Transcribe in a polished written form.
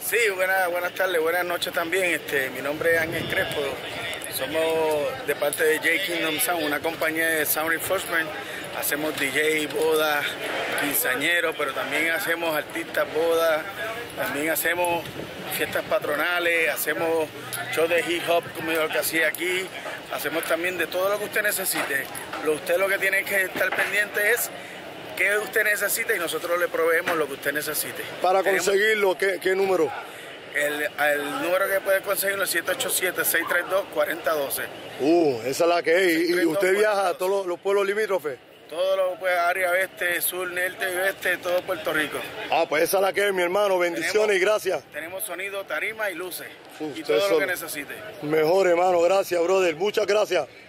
Sí, buenas tardes, buenas noches también. Mi nombre es Ángel Crespo. Somos de parte de J Kingdom Sound, una compañía de sound reinforcement. Hacemos DJ, bodas, quinceañeros, pero también hacemos artistas, bodas, también hacemos fiestas patronales, hacemos shows de hip hop como yo lo que hacía aquí. Hacemos también de todo lo que usted necesite. Usted lo que tiene que estar pendiente es qué usted necesita y nosotros le proveemos lo que usted necesite. Para conseguirlo, ¿qué número? El número que puede conseguirlo es 787-632-4012. Esa es la que es. ¿Y usted viaja a todos los pueblos limítrofes? Todo lo pues, área oeste, sur, norte y oeste, todo Puerto Rico. Pues esa es la que es, mi hermano. Bendiciones y gracias. Tenemos sonido, tarima y luces. Y todo lo que necesite. Mejor, hermano. Gracias, brother. Muchas gracias.